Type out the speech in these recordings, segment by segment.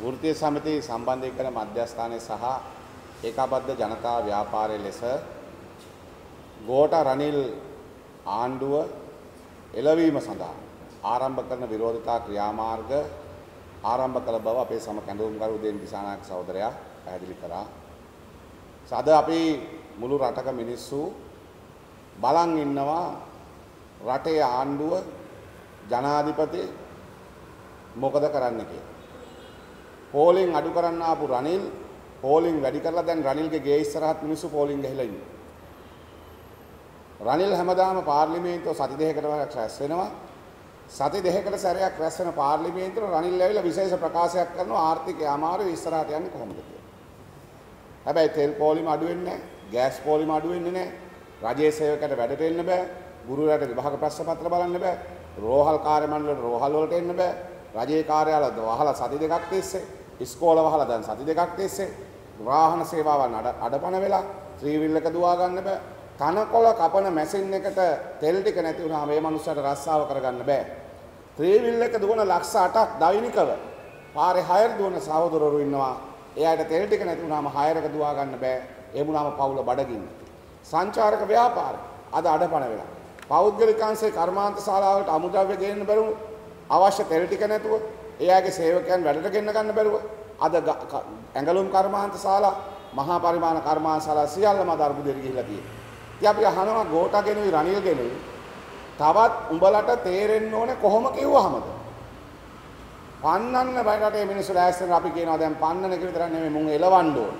වෘත්තීය සමිති සම්බන්ධීකරණ මධ්‍යස්ථානයේ සහ ඒකාබද්ධ ජනතා ව්‍යාපාරයේ ලෙස ගෝඨා රනිල් ආණ්ඩුව එළවීම සඳහා ආරම්භ කරන විරෝධතා ක්‍රියාමාර්ග ආරම්භ කළ බව අපේ සම කැඳවුම්කරු උදේන් දිසානායක සහෝදරයා පැහැදිලි කරා. අද අපි මුළු රටක මිනිස්සු බලන් ඉන්නවා රටේ ආණ්ඩුව ජනාධිපති මොකද කරන්න කියලා. පෝලිං අඩු කරන්න ආපු රනිල් පෝලිං වැඩි කරලා දැන් රනිල්ගේ ගේ ඉස්සරහත් මිනිස්සු පෝලිං ගහලා ඉන්නවා. රනිල් හැමදාම පාර්ලිමේන්තුව සති දෙකකට වරක් රැස් වෙනවා. සති දෙකකට සැරයක් රැස් වෙන පාර්ලිමේන්තුව රනිල් ඇවිල්ලා විශේෂ ප්‍රකාශයක් කරනවා ආර්ථිකය අමාරුයි ඉස්සරහට යන්නේ කොහොමද කියලා. හැබැයි තෙල් පෝලිම අඩු වෙන්නේ නැහැ, ගෑස් පෝලිම අඩු වෙන්නේ නැහැ, රජයේ සේවකයට වැඩට එන්න බෑ, ගුරුවරයාට විභාග ප්‍රශ්න පත්‍ර බලන්න බෑ, රෝහල් කාර්ය මණ්ඩලවලට රෝහල් වලට එන්න බෑ, රජයේ කාර්යාල වහලා සති දෙකක් තිස්සේ, ඉස්කෝල වහලා දැන් සති දෙකක් තිස්සේ, වාහන සේවාවන් අඩපණ වෙලා, ත්‍රිවිල් එක දුවා ගන්න බෑ. තනකොළ කපන මැෂින් එකට තෙල් ටික නැති වුණාම මේ මනුස්සයාට රස්සාව කරගන්න බෑ. ත්‍රිවිල් එක දුවන ලක්ෂ 8ක් දෛනිකව පාරේ හයර් දුවන සහෝදරවරු ඉන්නවා. එයාට තෙල් ටික නැති වුණාම හයර් එක දුවා ගන්න බෑ. ඒ වුණාම පවුල බඩගින්න. සංචාරක ව්‍යාපාර අද අඩපණ වෙලා. පෞද්ගලික අංශේ කර්මාන්ත ශාලාවලට අමුද්‍රව්‍ය ගේන්න බැරුව අවශ්‍ය තෙල් ටික නැතුව එයාගේ සේවකයන් වැඩට ගෙන්න ගන්න බැරුව අද ඇඟලුම් කර්මාන්ත ශාලා මහා පරිමාණ කර්මාන්ත ශාලා සියල්ලම අද අර්බුදයට ගිහිල්ලා තියෙනවා. ඉතින් අපි අහනවා ගෝඨා ගෙනුයි රනිල් ගෙනුයි තවත් උඹලට තේරෙන්න ඕනේ කොහොම කිව්වහමද? පන්නන්න බයරටේ මිනිස්සු ලෑස්තින අපි කියනවා දැන් පන්නන එක විතරක් නෙමෙයි මුන් එලවන්න ඕනේ.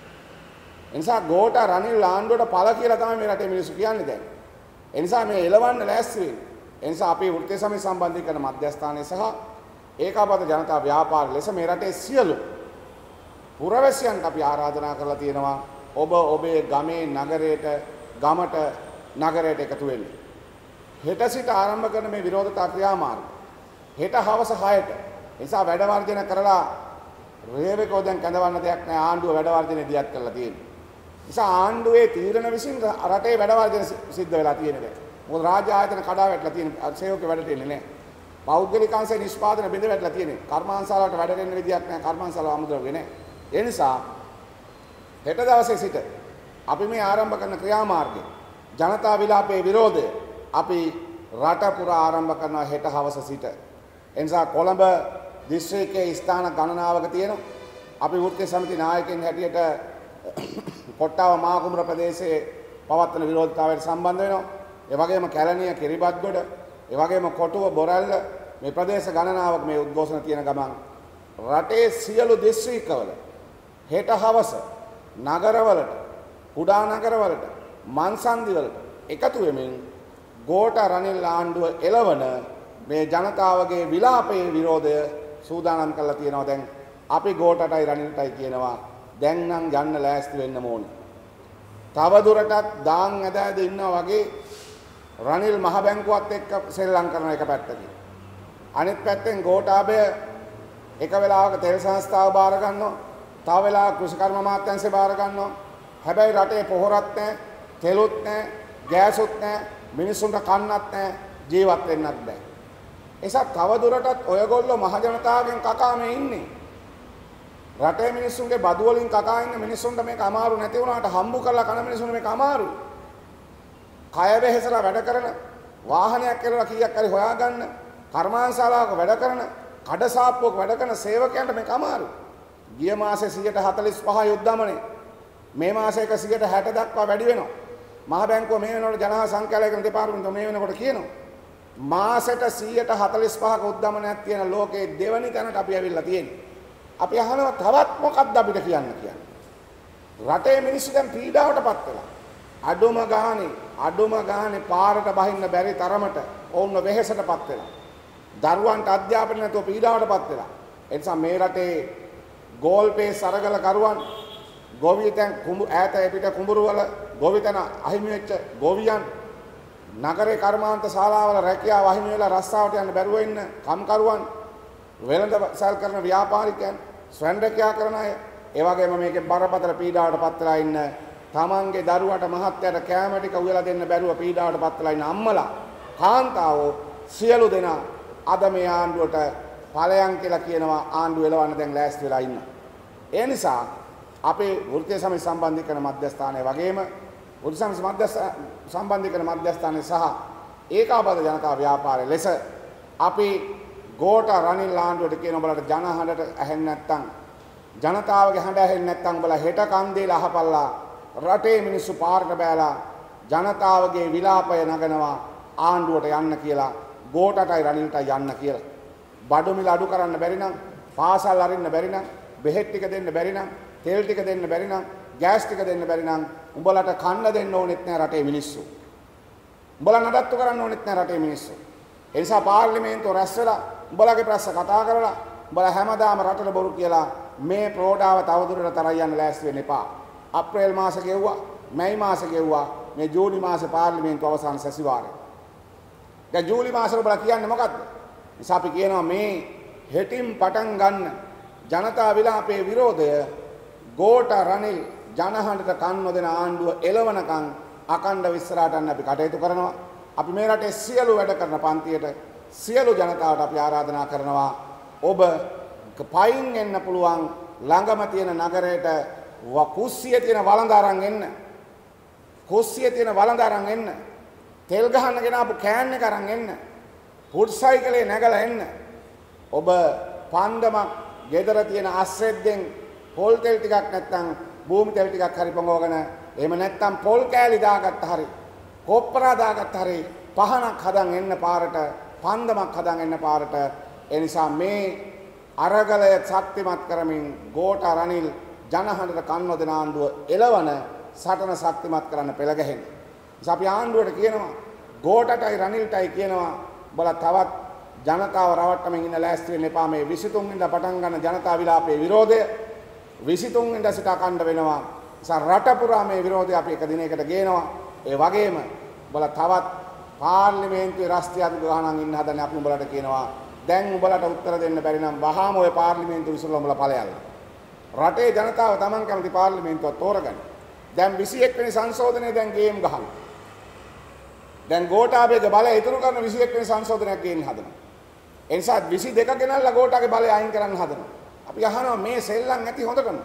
ඒ නිසා ගෝඨා රනිල් ආණ්ඩුවට පළ කියලා තමයි මේ රටේ මිනිස්සු කියන්නේ දැන්. ඒ නිසා මේ එලවන්න ලෑස්ති වෙන්නේ. ඒ නිසා අපි වෘත්තීය සමිති සම්බන්ධීකරණ මධ්‍යස්ථානයේ සහ ඒකාබද්ධ ජනතා ව්‍යාපාර ලෙස මේ රටේ සියලු පුරවැසියන්ට අපි ආරාධනා කරලා තියෙනවා ඔබ ඔබේ ගමේ නගරයට ගමට නගරයට එකතු වෙන්න. හෙට සිට ආරම්භ කරන මේ විරෝධතා ක්‍රියාමාර්ග හෙට හවස 6ට නිසා වැඩ වර්ජන කරලා රේවකෝ දැන් කැඳවන්න දෙයක් නැහැ ආණ්ඩුව වැඩ වර්ජනේ දියත් කරලා තියෙනවා. නිසා ආණ්ඩුවේ තීරණ විසින් රටේ වැඩ වර්ජන සිද්ධ වෙලා තියෙන දැන්. මොකද රාජ්‍ය ආයතන කඩා වැටලා තියෙන සේවක වැඩට එන්නේ නැහැ. පෞද්ගලික අංශේ නිෂ්පාදන බිඳ වැටලා තියෙන්නේ. කර්මාන්තශාලාවට වැඩ දෙන්න විදියක් නැහැ. කර්මාන්තශාලාව අමුද්‍රව්‍ය නැහැ. ඒ නිසා හෙට දවසේ සිට අපි මේ ආරම්භ කරන ක්‍රියාමාර්ගය ජනතා විලාපයේ විරෝධය අපි රට පුරා ආරම්භ කරනවා හෙට හවස සිට. ඒ නිසා කොළඹ දිස්ත්‍රික්කයේ ස්ථාන ගණනාවක තියෙනවා. අපි වෘත්තීය සමිති නායකයන් හැටියට කොට්ටාව මාකුඹර ප්‍රදේශයේ පවත්වන විරෝධතාවයට සම්බන්ධ වෙනවා. ඒ වගේම කැලණිය කිරිබත්ගොඩ, ඒ වගේම කොටුව බොරැල්ල මේ ප්‍රදේශ ගණනාවක මේ උද්ඝෝෂණ තියෙන ගමන් රටේ සියලු දිස්ත්‍රික්කවල හෙට හවස නගරවලට කුඩා නගරවලට මන්සන්දිවලට එකතු වෙමින් ගෝඨා රනිල් ආණ්ඩුව එළවන මේ ජනතාවගේ විලාපයේ විරෝධය සූදානම් කරලා තියෙනවා. දැන් අපි ගෝඨාටයි රනිල්ටයි කියනවා දැන් නම් යන්න ලෑස්ති වෙන්න ඕනේ. තව දුරටත් දාන් ඇද ඇද ඉන්නා වගේ රනිල් මහ බැංකුවත් එක්ක සෙල්ලම් කරන එක පැත්තකින්. අනිත් පැත්තෙන් ගෝඨාභය එක වෙලාවක තෙල් සංස්ථාව බාර ගන්නවා. තව වෙලාවක කෘෂිකර්ම අමාත්‍යාංශය බාර ගන්නවා. හැබැයි රටේ පොහොරත් නැහැ, තෙලුත් නැහැ, ගෑසුත් නැහැ, මිනිස්සුන්ට කන්නත් නැහැ, ජීවත් වෙන්නත් බෑ. ඒසත් තව දුරටත් ඔයගොල්ලෝ මහ ජනතාවගෙන් කකා මේ ඉන්නේ. රටේ මිනිස්සුන්ගේ බදු වලින් කකා ඉන්න මිනිස්සුන්ට මේක අමාරු නැති වුණාට හම්බු කරලා කන මිනිස්සුන්ට මේක අමාරුයි. කය වෙහෙසලා වැඩ කරන වාහනයක් කියලා කීයක් හරි හොයාගන්න කර්මාන්තශාලාවක වැඩ කරන කඩසාප්පුවක වැඩ කරන සේවකයන්ට මේක අමාරුයි. ගිය මාසේ 145 යුද්ධමනේ මේ මාසයක 60 දක්වා වැඩි වෙනවා. මහ බැංකුව මේ වෙනකොට ජනහා සංඛ්‍යාලයක දෙපාර්තමේන්තුව මේ වෙනකොට කියනවා මාසෙට 145ක උද්දමනයක් තියෙන ලෝකයේ දෙවනි තැනට අපි ඇවිල්ලා තියෙන්නේ. අපි අහනවා තවත් මොකක්ද අපිට කියන්න කියන්නේ. රටේ මිනිස්සු දැන් පීඩාවටපත් වෙලා. අඩුම ගානේ පාරට බහින්න බැරි තරමට ඔවුන්ව වෙහෙසටපත් වෙලා. දරුවන්ට අධ්‍යාපනය නැතුව පීඩාවටපත් වෙලා. ඒ නිසා මේ රටේ ගෝල්පේ සරගල කරුවන් ගොවිතැන් ඈත පිට කුඹුරු වල ගොවිතැන අහිමි වෙච්ච ගොවියන් නගරේ කර්මාන්ත ශාලාවල රැකියාව අහිමි වෙලා රස්සාවට යන්න බැරුව ඉන්න කම්කරුවන් වෙළඳ සල් කරන ව්‍යාපාරිකයන් ස්වයං රැකියාව කරන අය ඒ වගේම මේකේ බරපතල පීඩාවටපත් වෙලා ඉන්න තමන්ගේ දරුවට මහත්යට කැම ටික උයලා දෙන්න බැරුව පීඩාවටපත් වෙලා ඉන්න අම්මලා කාන්තාවෝ සියලු දෙනා අද මේ ආණ්ඩුවට ඵලයන් කියලා කියනවා ආණ්ඩුව එලවන්න දැන් ලෑස්ති වෙලා ඉන්න. ඒ නිසා අපේ වෘත්තීය සමිති සම්බන්ධීකරණ මධ්‍යස්ථානය වගේම වෘත්තීය සමිති සම්බන්ධීකරණ මධ්‍යස්ථානය සහ ඒකාබද්ධ ජනතා ව්‍යාපාරය ලෙස අපි ගෝඨ රනිල් ආණ්ඩුවට කියන උඹලට ජන හඬට ඇහෙන්නේ නැත්නම් ජනතාවගේ හඬ ඇහෙන්නේ නැත්නම් උඹලා හෙට කන්දේල අහපල්ලා රටේ මිනිස්සු පාරට බෑලා ජනතාවගේ විලාපය නගනවා ආණ්ඩුවට යන්න කියලා ගෝඨටයි රනිල්ටයි යන්න කියලා. බඩු මිල අඩු කරන්න බැරි නම් පාසල් අරින්න බැරි නම් බෙහෙත් ටික දෙන්න බැරි නම් තෙල් ටික දෙන්න බැරි නම් ගෑස් ටික දෙන්න බැරි නම් උඹලට කන්න දෙන්න ඕනෙත් නෑ රටේ මිනිස්සු. උඹලා නඩත්තු කරන්න ඕනෙත් නෑ රටේ මිනිස්සු. ඒ නිසා පාර්ලිමේන්තුව රැස් වෙලා උඹලගේ ප්‍රශ්න කතා කරලා උඹලා හැමදාම රටට බොරු කියලා මේ ප්‍රෝඩාව තවදුරටත් තරයි යන්න ලෑස්ති වෙන්න එපා. අප්‍රේල් මාසේ ගෙව්වා, මැයි මාසේ ගෙව්වා, මේ ජූනි මාසේ පාර්ලිමේන්තුව අවසාන සැසිවාරය. දැන් ජූලි මාසේ උඹලා කියන්නේ මොකද්ද? නිසා අපි කියනවා මේ හෙටින් පටන් ගන්න ජනතා විලාපයේ විරෝධය ගෝඨ රනිල් ජනහඬට කන් නොදෙන ආණ්ඩුව එළවනකම් අකණ්ඩව ඉස්සරහට යන්න අපි කටයුතු කරනවා. අපි මේ රටේ සියලු වැඩ කරන පන්තියට සියලු ජනතාවට අපි ආරාධනා කරනවා ඔබ පයින් එන්න පුළුවන් ළඟම තියෙන නගරයට කුස්සියේ තියෙන වළඳ අරන් එන්න. කුස්සියේ තියෙන වළඳ අරන් එන්න. තෙල් ගහන්න ගෙනාපු කෑන් එක අරන් එන්න. පුඩ් සයිකලේ නැගලා එන්න. ඔබ පන්දමක් ගෙදර තියෙන අස්රෙද්දෙන් පොල් තෙල් ටිකක් නැත්නම් භූමි තෙල් ටිකක් හරි පොඟවගෙන එහෙම නැත්නම් පොල් කෑලි දාගත්ත හරි කොප්පරා දාගත්ත හරි පහනක් හදන් එන්න පාරට පන්දමක් හදන් එන්න පාරට. ඒ නිසා මේ අරගලය ශක්තිමත් කරමින් ගෝඨ රනිල් ජනහඬට කන් නොදෙන ආණ්ඩුව එළවන සටන ශක්තිමත් කරන්න පෙළ ගැහෙන්න. නිසා අපි ආණ්ඩුවට කියනවා ගෝඨටයි රනිල්ටයි කියනවා බල තවත් ජනතාව රවට්ටමින් ඉන්න ලෑස්ති වෙන්න එපා. මේ 23 වෙනිදා පටන් ගන්න ජනතා විලාපයේ විරෝධය 23 වෙනිදා සිට අකණ්ඩ වෙනවා. නිසා රට පුරා මේ විරෝධය අපි එක දිනයකට ගේනවා. ඒ වගේම බල තවත් පාර්ලිමේන්තුවේ රස්තියාදු ගහනන් ඉන්න හදන්නේ අපි උඹලට කියනවා දැන් උඹලට උත්තර දෙන්න බැරි නම් වහාම ඔය පාර්ලිමේන්තුව විසිරලා උඹලා ඵලයල්ල. රටේ ජනතාව Taman කැමති පාර්ලිමේන්තුව තෝරගන්න. දැන් 21 වෙනි සංශෝධනයේ දැන් ගේම් ගහනවා. දැන් ගෝඨාභයගේ බලය ඉතුරු කරන 21 වෙනි සංශෝධනයක් ගේන්න හදනවා. ඒ නිසා 22 ගෙනල්ලා ගෝඨාගේ බලය අයින් කරන්න හදනවා. අපි අහනවා මේ සෙල්ලම් නැති හොඳකම.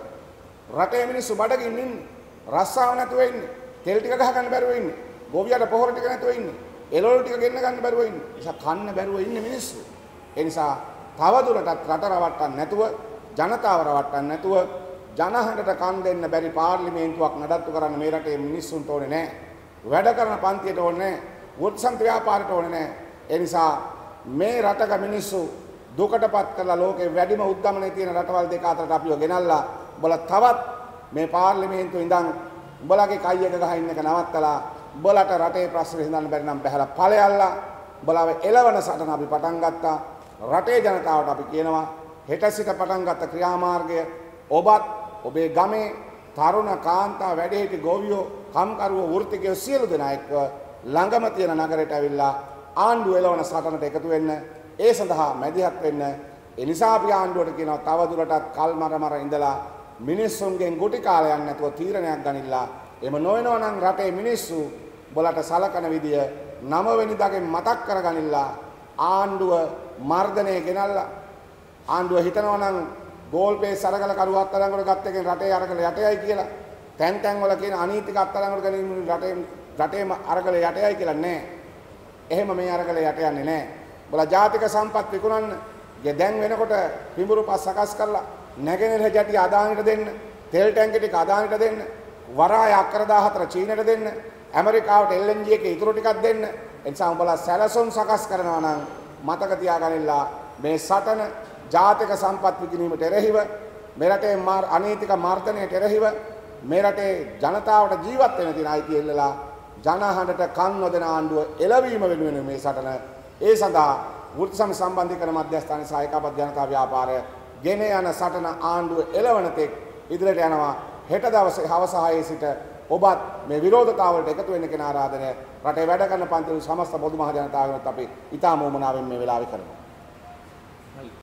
රටේ මිනිස්සු බඩගින්න ඉන්නේ. රස්සාව නැතුව ඉන්නේ. තෙල් ටික ගහ ගන්න බැරුව ඉන්නේ. ගෝවියට පොහොර ටික නැතුව ඉන්නේ. එළවලු ටික ගෙන්න ගන්න බැරුව ඉන්නේ. නිසා කන්න බැරුව ඉන්නේ මිනිස්සු. ඒ නිසා තවදුරටත් රට රවට්ටන්න නැතුව ජනතාව රවට්ටන්න නැතුව ජනහඬට කන් දෙන්න බැරි පාර්ලිමේන්තුවක් නඩත්තු කරන්න මේ රටේ මිනිස්සුන්ට ඕනේ නැහැ. වැඩ කරන පන්තියට ඕනේ නැහැ. වෘත්සන්ත ව්‍යාපාරයට ඕනේ නැහැ. ඒ නිසා මේ රටක මිනිස්සු දුකටපත් කරලා ලෝකේ වැඩිම උද්දමනයේ තියෙන රටවල් දෙක අතරට අපිව ගෙනල්ලා උඹලා තවත් මේ පාර්ලිමේන්තුවේ ඉඳන් උඹලගේ කයි එක ගහ ඉන්න එක නවත්තලා උඹලට රටේ ප්‍රශ්න විසඳන්න බැරි නම් බහැලා ඵලයල්ලා උඹලාව එළවන සටන අපි පටන් ගත්තා. රටේ ජනතාවට අපි කියනවා හෙට සිට පටන් ගත්ත ක්‍රියාමාර්ගය ඔබත් ඔබේ ගමේ තරුණ කාන්තා වැඩිහිටි ගෝවියෝ කම්කරුවෝ වෘත්තිකයෝ සියලු දෙනා එක්ක ළඟම තියෙන නගරයට ඇවිල්ලා ආණ්ඩුව එළවන සටනට එකතු වෙන්න. ඒ සඳහා මැදිහත් වෙන්න. ඒ නිසා අපි ආණ්ඩුවට කියනවා තවදුරටත් කල්මරමර ඉඳලා මිනිස්සුන්ගෙන් ගුටි කාලයක් නැතුව තීරණයක් ගනිලා. එහෙම නොවෙනවා නම් රටේ මිනිස්සු බලට සලකන විදිය 9 වෙනිදාගෙන් මතක් කරගනිලා ආණ්ඩුව මර්ධනය ගෙනල්ලා ආණ්ඩුව හිතනවා නම් ගෝල් පේස් අරගල කරු අත්අඩංගුවට ගත්ත එකෙන් රටේ අරගල යටයයි කියලා. තැන් වල කියන අනීතික අත්අඩංගුවට ගැනීම රටේම අරගල යටයයි කියලා නෑ. එහෙම මේ අරගල යට යන්නේ නෑ. බලා ජාතික සම්පත් විකුණන්න. දැන් වෙනකොට පිඹුරු පස් සකස් කරලා නැගෙනහිර ජැටි අදානිට දෙන්න. තෙල් ටැංකි ටික අදානිට දෙන්න. වරාය අක්කර 14 චීනට දෙන්න. ඇමරිකාවට LNG එකේ ඉතුරු ටිකක් දෙන්න. එනිසා උඹලා සැලසුම් සකස් කරනවා නම් මතක තියාගන්නilla මේ සටන ජාතික සම්පත් විකිණීමට එරෙහිව මේ රටේ අනීතික මර්ධනයට එරෙහිව මේ රටේ ජනතාවට ජීවත් වෙන්න තියෙන අයිතිය ඉල්ලලා ජනහඬට කන් නොදෙන ආණ්ඩුව එළවීම වෙනුවෙන් මේ සටන. ඒ සඳහා වෘත්ති සමිති සම්බන්ධීකරණ මධ්‍යස්ථානයේ සහායකපත් ජනතා ව්‍යාපාරය ගෙන යන සටන ආණ්ඩුව එළවන තෙක් ඉදිරියට යනවා. හෙට දවසේ හවස 6 සිට ඔබත් මේ විරෝධතාවලට එකතු වෙන්න කියන ආරාධනය රටේ වැඩ කරන පන්තිවල සමස්ත පොදු මහ ජනතාවගෙන් අපි ඉතාම උමනාවෙන් මේ වෙලාවේ කරනවා.